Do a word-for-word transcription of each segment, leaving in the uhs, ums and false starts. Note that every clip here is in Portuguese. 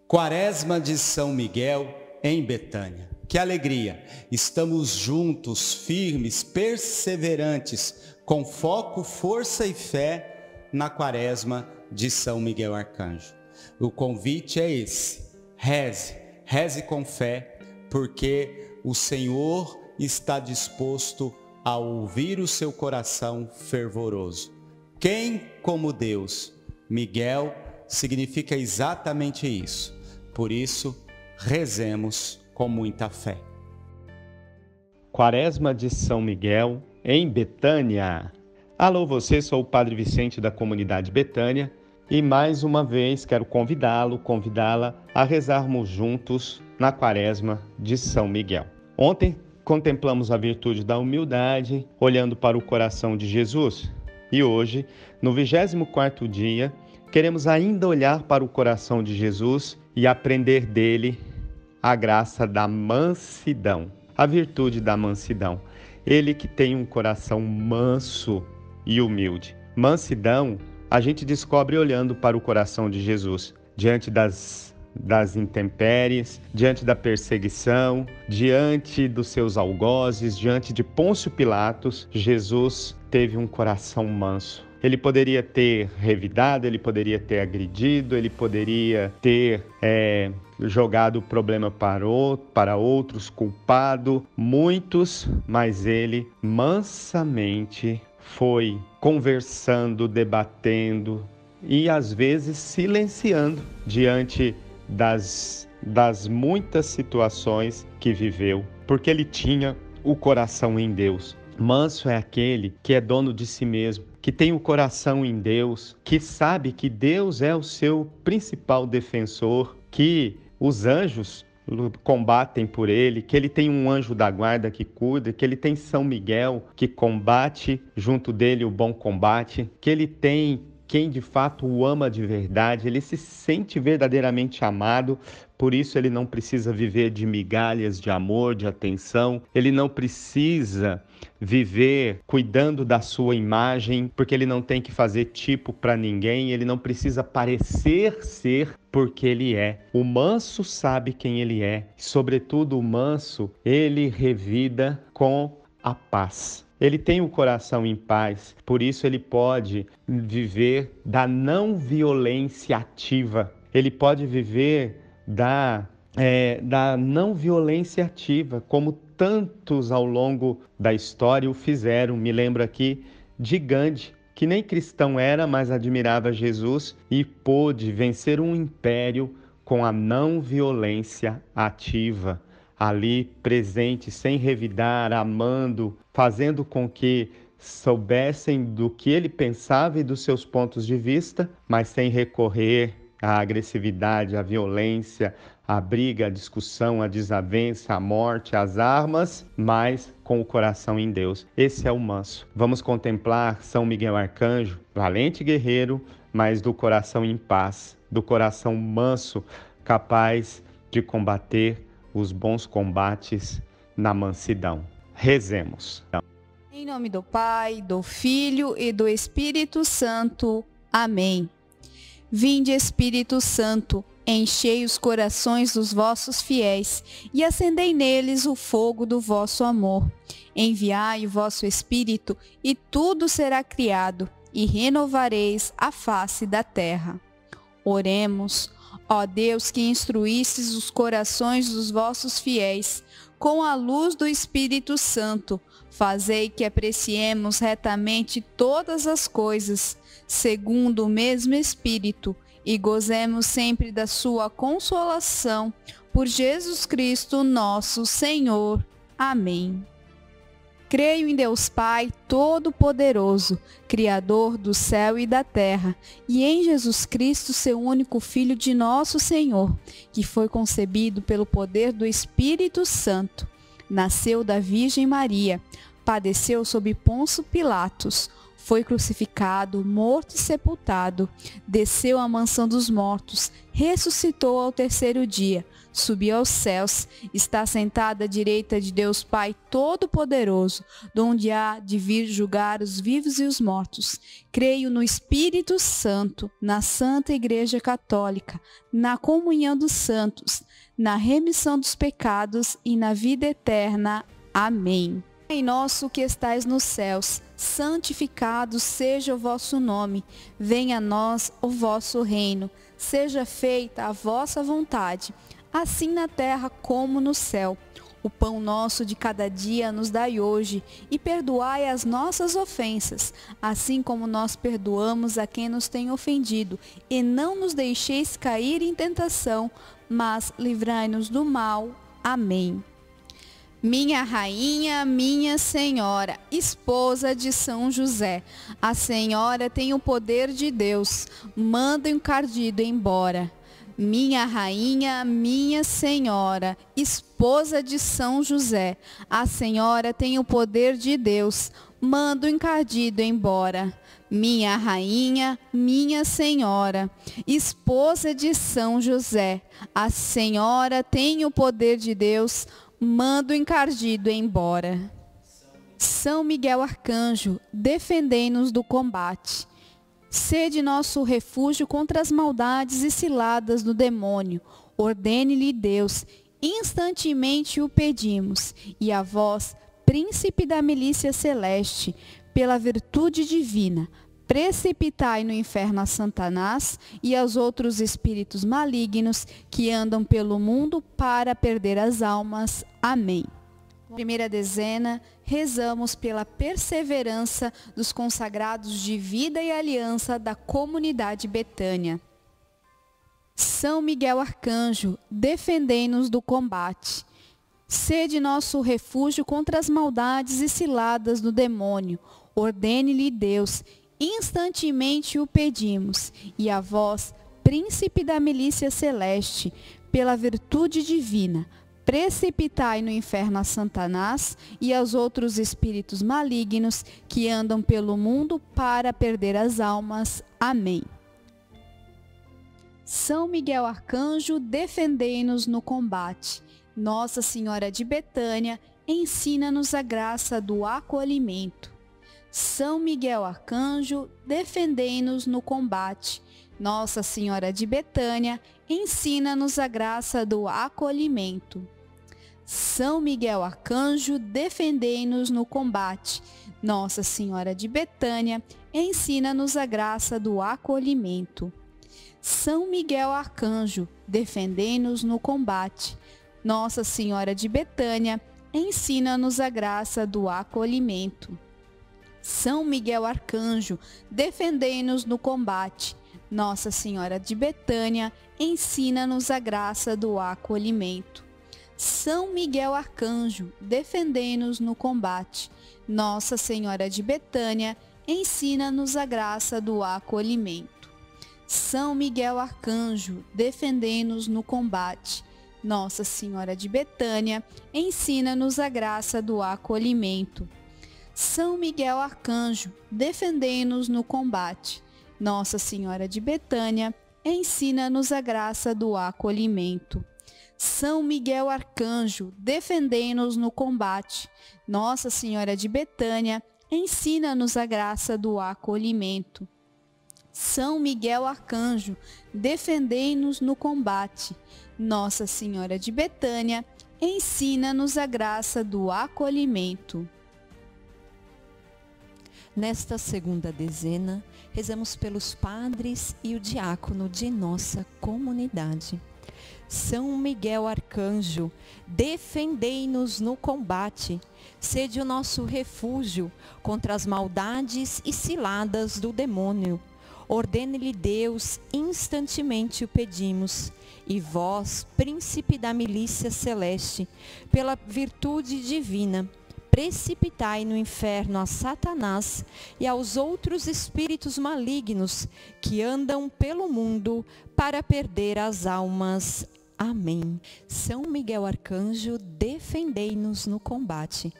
Quaresma de São Miguel em Betânia. Que alegria! Estamos juntos, firmes, perseverantes, com foco, força e fé na Quaresma de São Miguel Arcanjo. O convite é esse: reze, reze com fé, porque o Senhor está disposto a ouvir o seu coração fervoroso. Quem como Deus? Miguel significa exatamente isso. Por isso, rezemos com muita fé. Quaresma de São Miguel em Betânia. Alô você, sou o Padre Vicente da comunidade Betânia e mais uma vez quero convidá-lo, convidá-la a rezarmos juntos na Quaresma de São Miguel. Ontem contemplamos a virtude da humildade, olhando para o coração de Jesus. E hoje, no vigésimo quarto dia, queremos ainda olhar para o coração de Jesus e aprender dele a graça da mansidão, a virtude da mansidão. Ele que tem um coração manso e humilde. Mansidão a gente descobre olhando para o coração de Jesus, diante das, das intempéries, diante da perseguição, diante dos seus algozes, diante de Pôncio Pilatos. Jesus teve um coração manso. Ele poderia ter revidado, ele poderia ter agredido, ele poderia ter é, jogado o problema para, o, para outros, culpado muitos, mas ele mansamente foi conversando, debatendo e às vezes silenciando diante das, das muitas situações que viveu, porque ele tinha o coração em Deus. Manso é aquele que é dono de si mesmo, que tem o coração em Deus, que sabe que Deus é o seu principal defensor, que os anjos combatem por ele, que ele tem um anjo da guarda que cuida, que ele tem São Miguel que combate junto dele o bom combate, que ele tem quem de fato o ama de verdade, ele se sente verdadeiramente amado, por isso ele não precisa viver de migalhas de amor, de atenção, ele não precisa viver cuidando da sua imagem, porque ele não tem que fazer tipo para ninguém, ele não precisa parecer ser porque ele é. O manso sabe quem ele é, sobretudo o manso, ele revida com a paz. Ele tem o coração em paz, por isso ele pode viver da não violência ativa. Ele pode viver da, é, da não violência ativa, como tantos ao longo da história o fizeram. Me lembro aqui de Gandhi, que nem cristão era, mas admirava Jesus e pôde vencer um império com a não violência ativa. Ali presente, sem revidar, amando, fazendo com que soubessem do que ele pensava e dos seus pontos de vista, mas sem recorrer à agressividade, à violência, à briga, à discussão, à desavença, à morte, às armas, mas com o coração em Deus. Esse é o manso. Vamos contemplar São Miguel Arcanjo, valente guerreiro, mas do coração em paz, do coração manso, capaz de combater os bons combates na mansidão. Rezemos. Em nome do Pai, do Filho e do Espírito Santo. Amém. Vinde, Espírito Santo, enchei os corações dos vossos fiéis e acendei neles o fogo do vosso amor. Enviai o vosso Espírito e tudo será criado e renovareis a face da terra. Oremos. Ó Deus, que instruístes os corações dos vossos fiéis com a luz do Espírito Santo, fazei que apreciemos retamente todas as coisas, segundo o mesmo Espírito, e gozemos sempre da sua consolação, por Jesus Cristo nosso Senhor. Amém. Creio em Deus Pai Todo-Poderoso, Criador do céu e da terra, e em Jesus Cristo, seu único Filho de nosso Senhor, que foi concebido pelo poder do Espírito Santo. Nasceu da Virgem Maria, padeceu sob Pôncio Pilatos, Foi crucificado, morto e sepultado, desceu à mansão dos mortos, ressuscitou ao terceiro dia, subiu aos céus, está sentado à direita de Deus Pai Todo-Poderoso, donde há de vir julgar os vivos e os mortos. Creio no Espírito Santo, na Santa Igreja Católica, na comunhão dos santos, na remissão dos pecados e na vida eterna. Amém. Pai nosso que estais nos céus, santificado seja o vosso nome. Venha a nós o vosso reino. Seja feita a vossa vontade, assim na terra como no céu. O pão nosso de cada dia nos dai hoje, e perdoai as nossas ofensas, assim como nós perdoamos a quem nos tem ofendido. E não nos deixeis cair em tentação, mas livrai-nos do mal. Amém. Minha rainha, minha senhora, esposa de São José, a senhora tem o poder de Deus, manda o encardido embora. Minha rainha, minha senhora, esposa de São José, a senhora tem o poder de Deus, manda o encardido embora. Minha rainha, minha senhora, esposa de São José, a senhora tem o poder de Deus, manda o encardido embora. São Miguel Arcanjo, defendei-nos do combate. Sede nosso refúgio contra as maldades e ciladas do demônio. Ordene-lhe Deus, instantemente o pedimos. E a vós, príncipe da milícia celeste, pela virtude divina, precipitai no inferno a Satanás e aos outros espíritos malignos que andam pelo mundo para perder as almas. Amém. Primeira dezena, rezamos pela perseverança dos consagrados de vida e aliança da comunidade Betânia. São Miguel Arcanjo, defendei-nos do combate. Sede nosso refúgio contra as maldades e ciladas do demônio. Ordene-lhe Deus, instantemente o pedimos. E a vós, príncipe da milícia celeste, pela virtude divina, precipitai no inferno a Satanás e aos outros espíritos malignos que andam pelo mundo para perder as almas. Amém. São Miguel Arcanjo, defendei-nos no combate. Nossa Senhora de Betânia, ensina-nos a graça do acolhimento. São Miguel Arcanjo, defendei-nos no combate. Nossa Senhora de Betânia, ensina-nos a graça do acolhimento. São Miguel Arcanjo, defendei-nos no combate. Nossa Senhora de Betânia, ensina-nos a graça do acolhimento. São Miguel Arcanjo, defendei-nos no combate. Nossa Senhora de Betânia, ensina-nos a graça do acolhimento. São Miguel Arcanjo, defendei-nos no combate. Nossa Senhora de Betânia, ensina-nos a graça do acolhimento. São Miguel Arcanjo, defendei-nos no combate. Nossa Senhora de Betânia, ensina-nos a graça do acolhimento. São Miguel Arcanjo, defendei-nos no combate. Nossa Senhora de Betânia, ensina-nos a graça do acolhimento. São Miguel Arcanjo, defendei-nos no combate. Nossa Senhora de Betânia, ensina-nos a graça do acolhimento. São Miguel Arcanjo, defendei-nos no combate. Nossa Senhora de Betânia, ensina-nos a graça do acolhimento. São Miguel Arcanjo, defendei-nos no combate. Nossa Senhora de Betânia, ensina-nos a graça do acolhimento. Nesta segunda dezena, rezamos pelos padres e o diácono de nossa comunidade. São Miguel Arcanjo, defendei-nos no combate. Sede o nosso refúgio contra as maldades e ciladas do demônio. Ordene-lhe Deus, instantemente o pedimos. E vós, príncipe da milícia celeste, pela virtude divina, precipitai no inferno a Satanás e aos outros espíritos malignos que andam pelo mundo para perder as almas. Amém. São Miguel Arcanjo, defendei-nos no combate.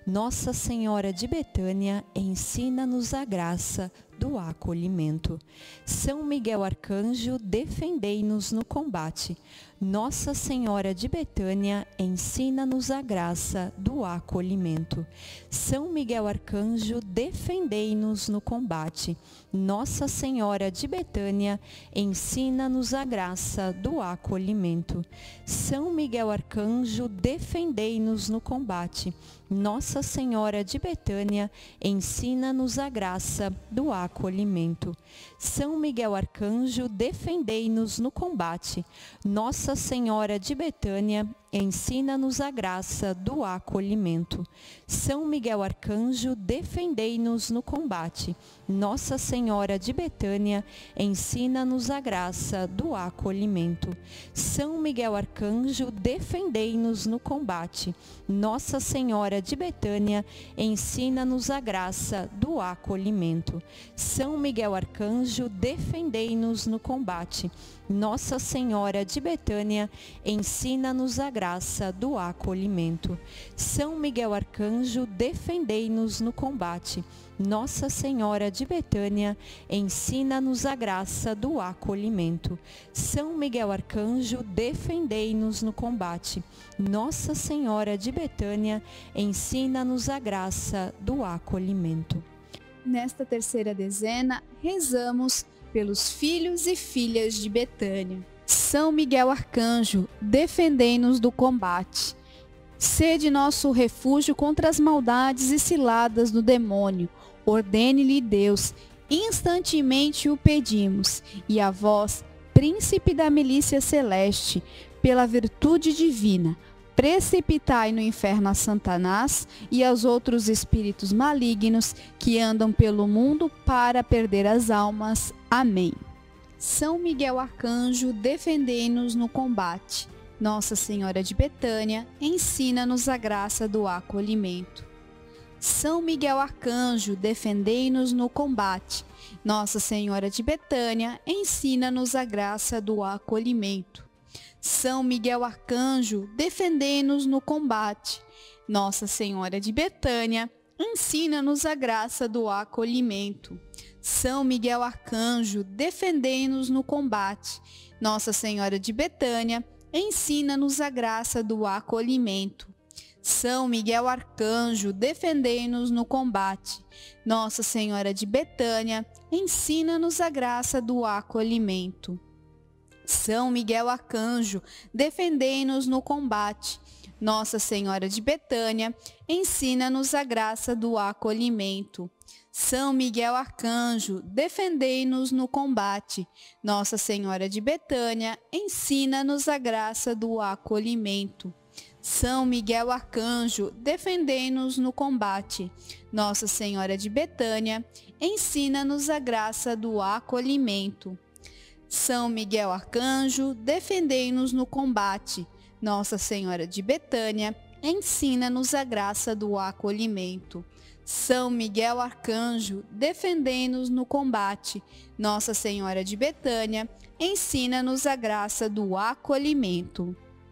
Nossa Senhora de Betânia, ensina-nos a graça do acolhimento. São Miguel Arcanjo, defendei-nos no combate. Nossa Senhora de Betânia, ensina-nos a graça do acolhimento. São Miguel Arcanjo, defendei-nos no combate. Nossa Senhora de Betânia, ensina-nos a graça do acolhimento. São Miguel Arcanjo, defendei-nos no combate. Nossa Senhora de Betânia, ensina-nos a graça do acolhimento. São Miguel Arcanjo, defendei-nos no combate. Nossa Senhora de Betânia, ensina-nos a graça do acolhimento. São Miguel Arcanjo, defendei-nos no combate. Nossa Senhora de Betânia, ensina-nos a graça do acolhimento. São Miguel Arcanjo, defendei-nos no combate. Nossa Senhora de Betânia, ensina-nos a graça do acolhimento. São Miguel Arcanjo, defendei-nos no combate. Nossa Senhora de Betânia, ensina-nos a graça do acolhimento. São Miguel Arcanjo, defendei-nos no combate. Nossa Senhora de Betânia, ensina-nos a graça do acolhimento. São Miguel Arcanjo, defendei-nos no combate. Nossa Senhora de Betânia, ensina-nos a graça do acolhimento. Nesta terceira dezena, rezamos pelos filhos e filhas de Betânia. São Miguel Arcanjo, defendei-nos do combate. Sede nosso refúgio contra as maldades e ciladas do demônio. Ordene-lhe Deus, instantemente o pedimos. E a vós, príncipe da milícia celeste, pela virtude divina, precipitai no inferno a Satanás e aos outros espíritos malignos que andam pelo mundo para perder as almas. Amém. São Miguel Arcanjo, defendei-nos no combate. Nossa Senhora de Betânia, ensina-nos a graça do acolhimento. São Miguel Arcanjo, defendei-nos no combate. Nossa Senhora de Betânia, ensina-nos a graça do acolhimento. São Miguel Arcanjo, defendei-nos no combate. Nossa Senhora de Betânia, ensina-nos a graça do acolhimento. São Miguel Arcanjo, defendei-nos no combate. Nossa Senhora de Betânia, ensina-nos a graça do acolhimento. São Miguel Arcanjo, defendei-nos no combate. Nossa Senhora de Betânia, ensina-nos a graça do acolhimento. São Miguel Arcanjo, defendei-nos no combate. Nossa Senhora de Betânia, ensina-nos a graça do acolhimento. São Miguel Arcanjo, defendei-nos no combate. Nossa Senhora de Betânia, ensina-nos a graça do acolhimento. São Miguel Arcanjo, defendei-nos no combate. Nossa Senhora de Betânia, ensina-nos a graça do acolhimento. São Miguel Arcanjo, defendei-nos no combate. Nossa Senhora de Betânia, ensina-nos a graça do acolhimento. São Miguel Arcanjo, defendei-nos no combate. Nossa Senhora de Betânia, ensina-nos a graça do acolhimento.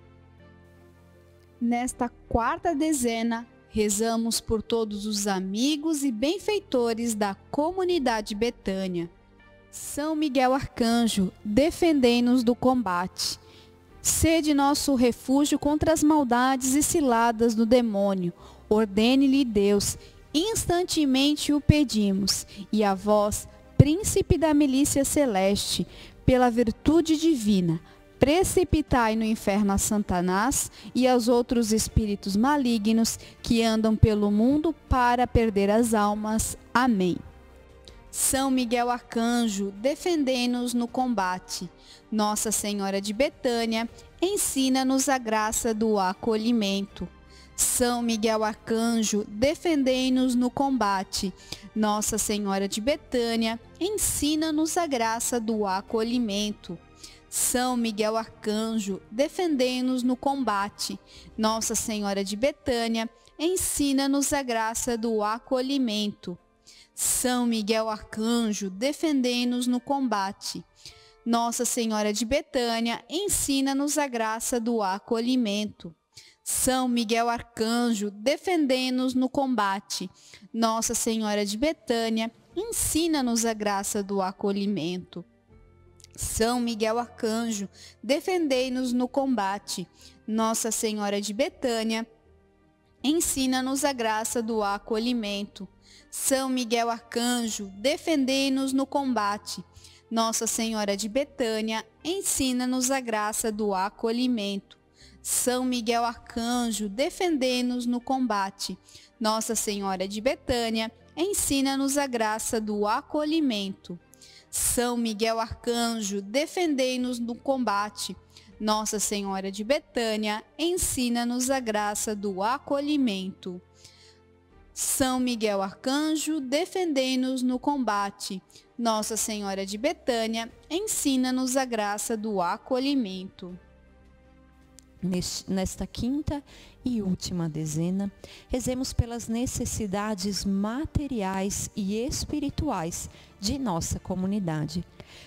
Nesta quarta dezena, rezamos por todos os amigos e benfeitores da comunidade Betânia. São Miguel Arcanjo, defendei-nos do combate. Sede nosso refúgio contra as maldades e ciladas do demônio. Ordene-lhe Deus, instantemente o pedimos. E a vós, príncipe da milícia celeste, pela virtude divina, precipitai no inferno a Satanás e aos outros espíritos malignos que andam pelo mundo para perder as almas. Amém. São Miguel Arcanjo, defendei-nos no combate. Nossa Senhora de Betânia, ensina-nos a graça do acolhimento. São Miguel Arcanjo, defendei-nos no combate. Nossa Senhora de Betânia, ensina-nos a graça do acolhimento. São Miguel Arcanjo, defendei-nos no combate. Nossa Senhora de Betânia, ensina-nos a graça do acolhimento. São Miguel Arcanjo, defendei-nos no combate. Nossa Senhora de Betânia, ensina-nos a graça do acolhimento. São Miguel Arcanjo, defendei-nos no combate. Nossa Senhora de Betânia, ensina-nos a graça do acolhimento. São Miguel Arcanjo, defendei-nos no combate. Nossa Senhora de Betânia, ensina-nos a graça do acolhimento. São Miguel Arcanjo, defendei-nos no combate. Nossa Senhora de Betânia, ensina-nos a graça do acolhimento. São Miguel Arcanjo, defendei-nos no combate. Nossa Senhora de Betânia, ensina-nos a graça do acolhimento. São Miguel Arcanjo, defendei-nos no combate. Nossa Senhora de Betânia, ensina-nos a graça do acolhimento. São Miguel Arcanjo, defendei-nos no combate. Nossa Senhora de Betânia, ensina-nos a graça do acolhimento. Nesta quinta e última dezena, rezemos pelas necessidades materiais e espirituais de nossa comunidade.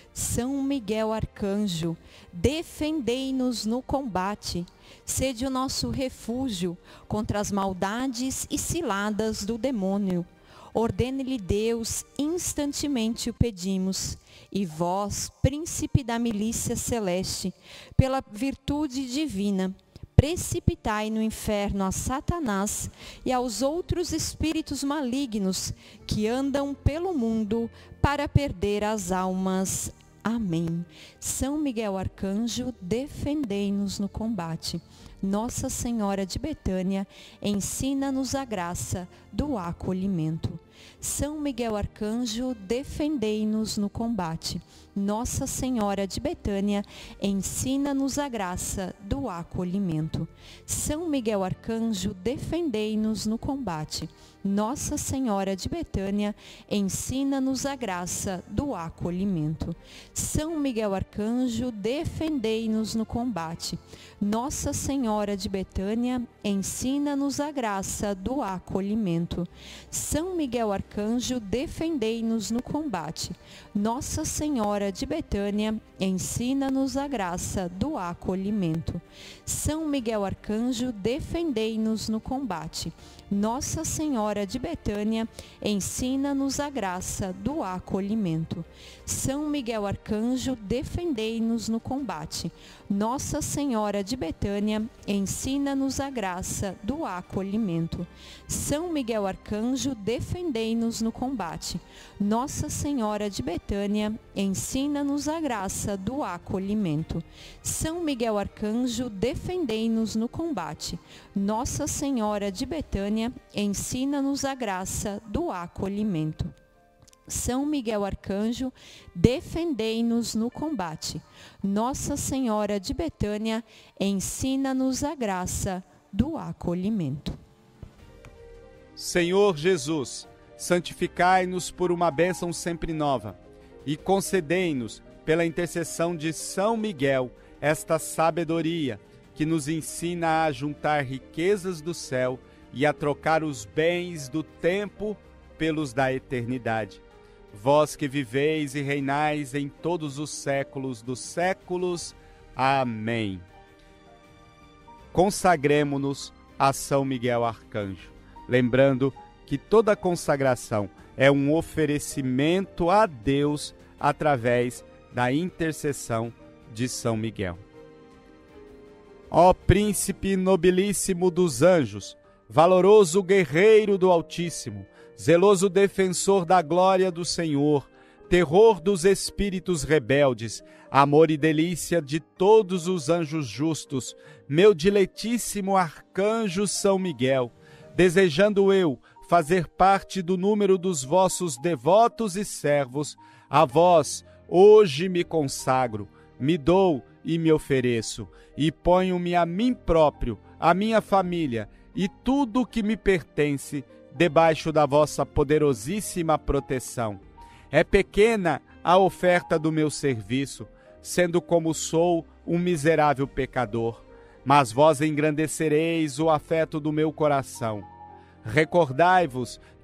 São Miguel Arcanjo, defendei-nos no combate. Sede o nosso refúgio contra as maldades e ciladas do demônio. Ordene-lhe Deus, instantemente o pedimos. E vós, príncipe da milícia celeste, pela virtude divina, precipitai no inferno a Satanás e aos outros espíritos malignos que andam pelo mundo para perder as almas. Amém. São Miguel Arcanjo, defendei-nos no combate. Nossa Senhora de Betânia, ensina-nos a graça do acolhimento. São Miguel Arcanjo, defendei-nos no combate. Nossa Senhora de Betânia, ensina-nos a graça do acolhimento. São Miguel Arcanjo, defendei-nos no combate. Nossa Senhora de Betânia, ensina-nos a graça do acolhimento. São Miguel Arcanjo, defendei-nos no combate. Nossa Senhora de Betânia, ensina-nos a graça do acolhimento. São Miguel Arcanjo, defendei-nos no combate. Nossa Senhora de Betânia, ensina-nos a graça do acolhimento. São Miguel Arcanjo, defendei-nos no combate. Nossa Senhora de Betânia, ensina-nos a graça do acolhimento. São Miguel Arcanjo, defendei-nos no combate. Nossa Senhora de Betânia, ensina-nos a graça do acolhimento. São Miguel Arcanjo, defendei-nos no combate. Nossa Senhora de Betânia, ensina-nos a graça do acolhimento. São Miguel Arcanjo, defendei-nos no combate. Nossa Senhora de Betânia, ensina-nos a graça do acolhimento. São Miguel Arcanjo, defendei-nos no combate. Nossa Senhora de Betânia, ensina-nos a graça do acolhimento. Senhor Jesus, santificai-nos por uma bênção sempre nova e concedei-nos, pela intercessão de São Miguel, esta sabedoria que nos ensina a juntar riquezas do céu e a trocar os bens do tempo pelos da eternidade. Vós que viveis e reinais em todos os séculos dos séculos. Amém. Consagremo-nos a São Miguel Arcanjo, lembrando que toda consagração é um oferecimento a Deus através da intercessão de São Miguel. Ó príncipe nobilíssimo dos anjos, valoroso guerreiro do Altíssimo, zeloso defensor da glória do Senhor, terror dos espíritos rebeldes, amor e delícia de todos os anjos justos, meu diletíssimo arcanjo São Miguel, desejando eu fazer parte do número dos vossos devotos e servos, a vós hoje me consagro, me dou e me ofereço, e ponho-me a mim próprio, a minha família e tudo o que me pertence debaixo da vossa poderosíssima proteção. É pequena a oferta do meu serviço, sendo como sou um miserável pecador, mas vós engrandecereis o afeto do meu coração. Recordai-vos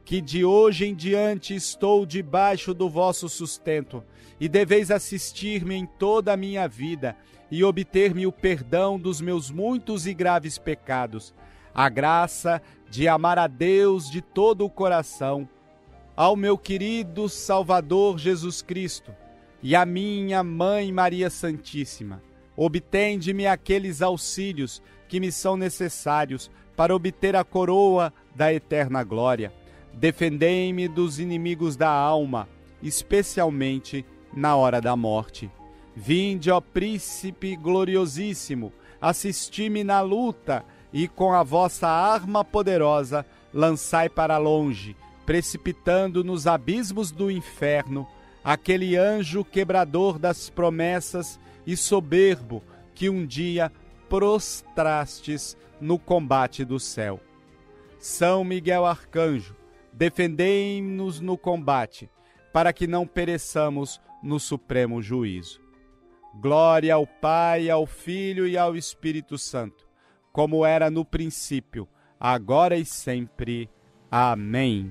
que de hoje em diante estou debaixo do vosso sustento, e deveis assistir-me em toda a minha vida, e obter-me o perdão dos meus muitos e graves pecados, a graça de amar a Deus de todo o coração, ao meu querido Salvador Jesus Cristo, e à minha Mãe Maria Santíssima. Obtende-me aqueles auxílios que me são necessários para obter a coroa da eterna glória. Defendei-me dos inimigos da alma, especialmente na hora da morte. Vinde, ó Príncipe gloriosíssimo, assisti-me na luta, e com a vossa arma poderosa lançai para longe, precipitando nos abismos do inferno, aquele anjo quebrador das promessas e soberbo que um dia prostrastes no combate do céu. São Miguel Arcanjo, defendei-nos no combate, para que não pereçamos no supremo juízo. Glória ao Pai, ao Filho e ao Espírito Santo, como era no princípio, agora e sempre. Amém.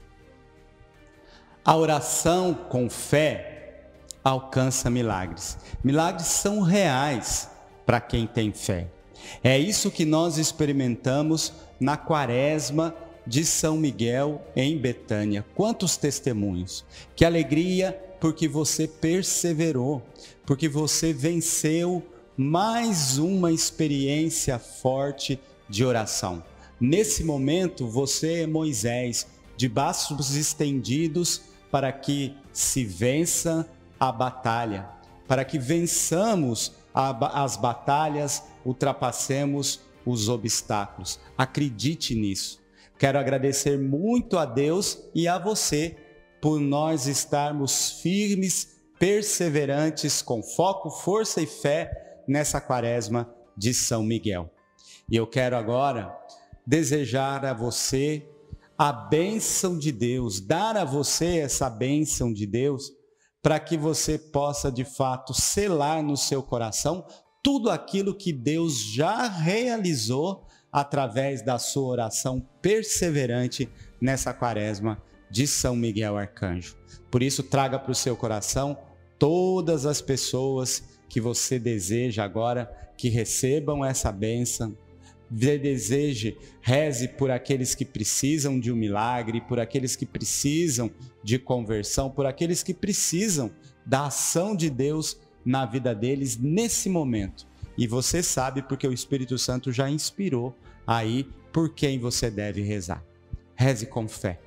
A oração com fé alcança milagres. Milagres são reais para quem tem fé. É isso que nós experimentamos na Quaresma de São Miguel em Betânia. Quantos testemunhos! Que alegria, porque você perseverou, porque você venceu mais uma experiência forte de oração. Nesse momento, você é Moisés, de braços estendidos, para que se vença a batalha, para que vençamos a, as batalhas, ultrapassemos os obstáculos. Acredite nisso. Quero agradecer muito a Deus e a você por nós estarmos firmes, perseverantes, com foco, força e fé nessa Quaresma de São Miguel. E eu quero agora desejar a você a bênção de Deus, dar a você essa bênção de Deus, para que você possa de fato selar no seu coração tudo aquilo que Deus já realizou através da sua oração perseverante nessa Quaresma de São Miguel Arcanjo. Por isso, traga para o seu coração todas as pessoas que você deseja agora que recebam essa bênção. Deseje, reze por aqueles que precisam de um milagre, por aqueles que precisam de conversão, por aqueles que precisam da ação de Deus na vida deles nesse momento. E você sabe, porque o Espírito Santo já inspirou aí por quem você deve rezar. Reze com fé.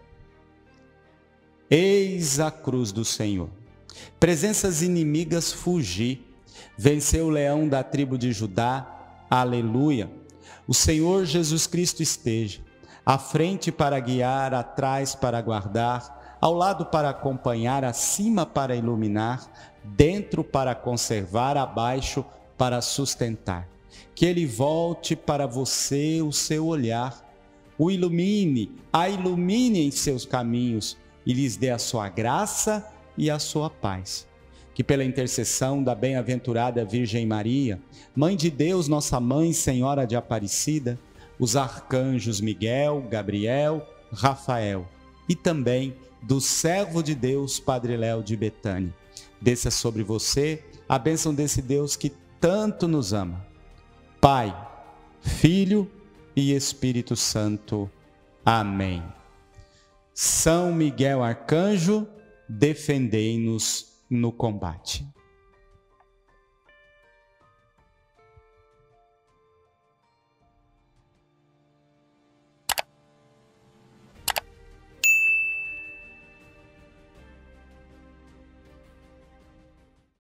Eis a cruz do Senhor. Presenças inimigas fugi. Venceu o leão da tribo de Judá. Aleluia. O Senhor Jesus Cristo esteja à frente para guiar, atrás para guardar, ao lado para acompanhar, acima para iluminar, dentro para conservar, abaixo para sustentar. Que Ele volte para você o seu olhar, o ilumine, a ilumine em seus caminhos e lhes dê a sua graça e a sua paz. Que pela intercessão da bem-aventurada Virgem Maria, Mãe de Deus, nossa Mãe, Senhora de Aparecida, os arcanjos Miguel, Gabriel, Rafael e também do servo de Deus, Padre Léo de Betânia, desça sobre você a bênção desse Deus que tanto nos ama. Pai, Filho e Espírito Santo. Amém. São Miguel Arcanjo, defendei-nos no combate.